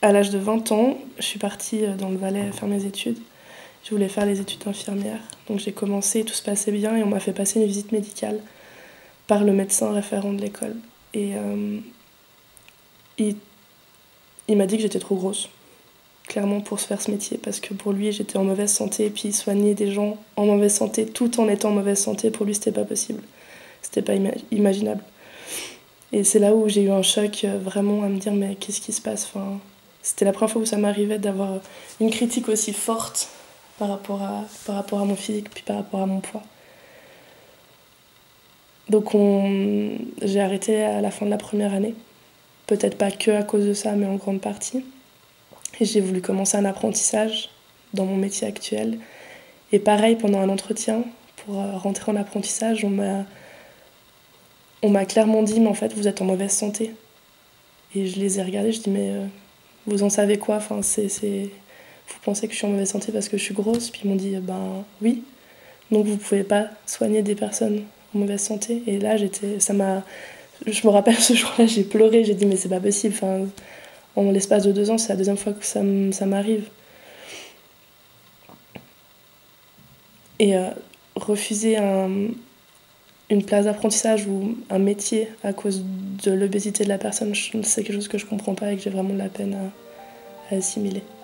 À l'âge de 20 ans, je suis partie dans le Valais faire mes études. Je voulais faire les études d'infirmière. Donc j'ai commencé, tout se passait bien et on m'a fait passer une visite médicale par le médecin référent de l'école. Et il m'a dit que j'étais trop grosse, clairement, pour se faire ce métier, parce que pour lui, j'étais en mauvaise santé, et puis soigner des gens en mauvaise santé tout en étant en mauvaise santé, pour lui, c'était pas possible. C'était pas imaginable. Et c'est là où j'ai eu un choc vraiment à me dire, mais qu'est-ce qui se passe, enfin, c'était la première fois où ça m'arrivait d'avoir une critique aussi forte par rapport à mon physique, puis par rapport à mon poids. Donc j'ai arrêté à la fin de la première année. Peut-être pas que à cause de ça, mais en grande partie. Et j'ai voulu commencer un apprentissage dans mon métier actuel. Et pareil, pendant un entretien, pour rentrer en apprentissage, on m'a clairement dit, mais en fait, vous êtes en mauvaise santé. Et je les ai regardés, je dis, mais vous en savez quoi, enfin, vous pensez que je suis en mauvaise santé parce que je suis grosse? Puis ils m'ont dit, ben oui, donc vous pouvez pas soigner des personnes en mauvaise santé. Et là, je me rappelle ce jour-là, j'ai pleuré, j'ai dit, mais c'est pas possible, enfin, en l'espace de 2 ans, c'est la deuxième fois que ça m'arrive. Et refuser une place d'apprentissage ou un métier à cause de l'obésité de la personne, c'est quelque chose que je comprends pas et que j'ai vraiment de la peine à assimiler.